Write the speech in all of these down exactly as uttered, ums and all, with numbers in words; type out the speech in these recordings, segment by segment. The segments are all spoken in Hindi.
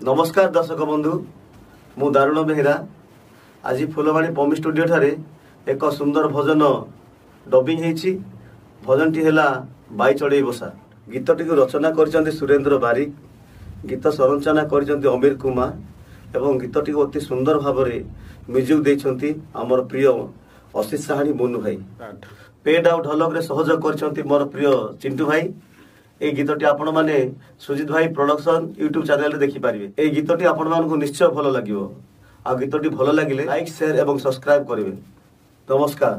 नमस्कार दर्शक बंधु मु दारुण बेहेरा आज फुलवाणी पमी स्टूडियो ठारे एक सुंदर भजन डबिंग होती। भजन टी है बाई चढ़ई बसा। गीतटी को रचना कर सुरेंद्र बारिक, गीत संरचना कर अमीर कुमार एवं गीतटी को अति सुंदर भाव में म्यूजिक देइछंती आमर प्रिय आशीष साहानी मुनु भाई। पेड आउ ढोलक रे सहयोग कर मोर प्रिय चिंटू भाई। ए गीतटी आपण माने सुजित भाई प्रोडक्शन यूट्यूब चैनल रे देखि पारिबे। ए गीतटी आपण मानकु निश्चय भलो लागिवो। आ गीतटी भलो लागिले लाइक शेयर एवं सब्सक्राइब करिवे। नमस्कार।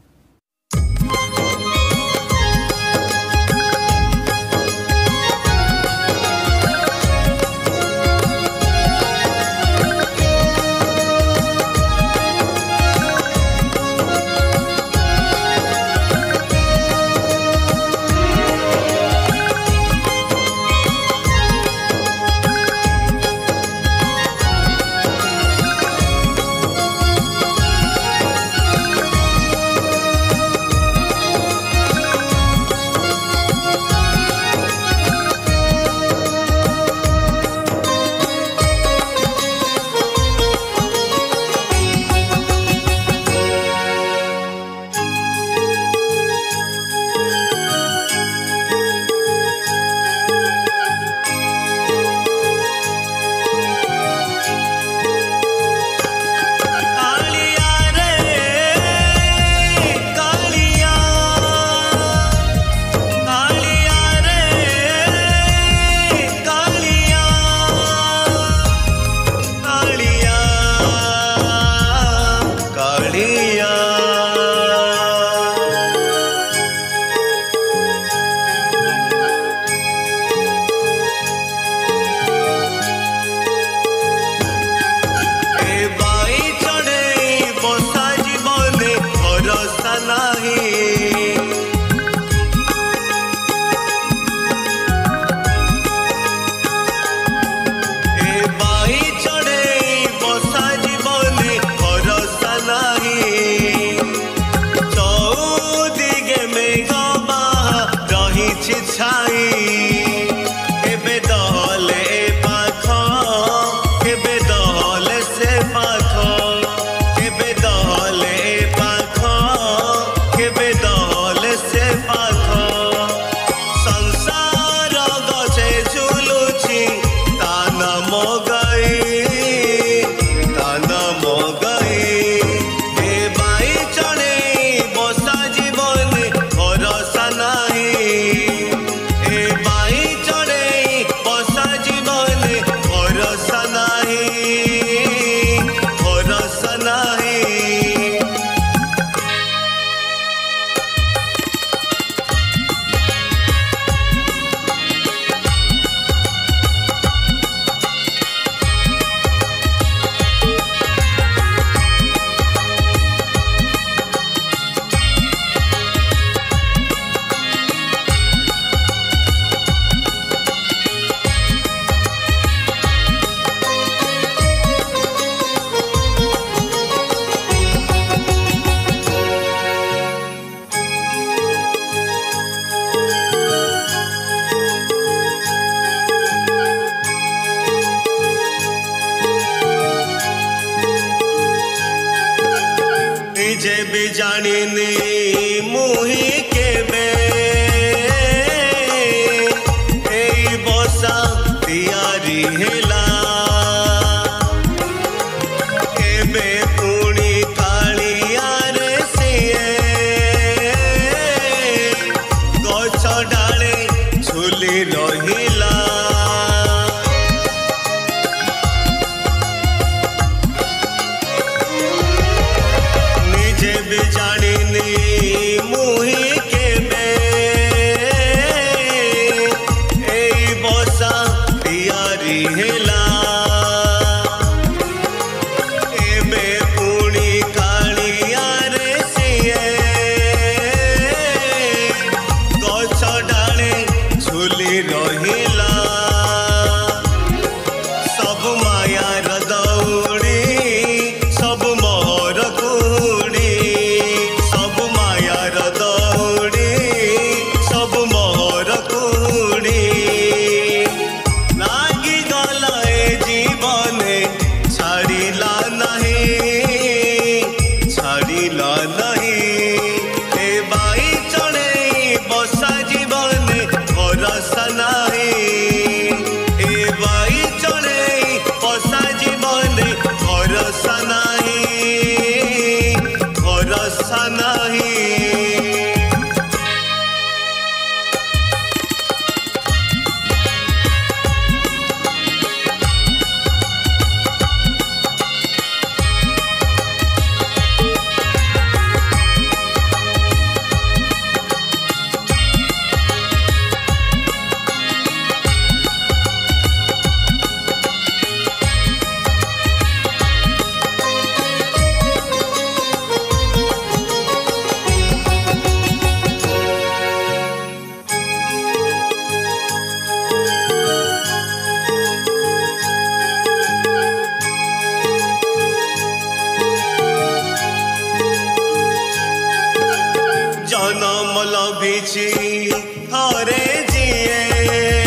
जे भी जानी मुही के बे ए बसा तियारी हेला एबे पुणी कालिया रे सिए गछ डाले झुली रहिला जानी मुही भूला नहीं ए बाई चढ़े बसा जीवन भरोसा नहीं ए बाई चढ़े बसा जीवन भरोसा नहीं भरोसा नहीं। जनम लभिछि हरे जिए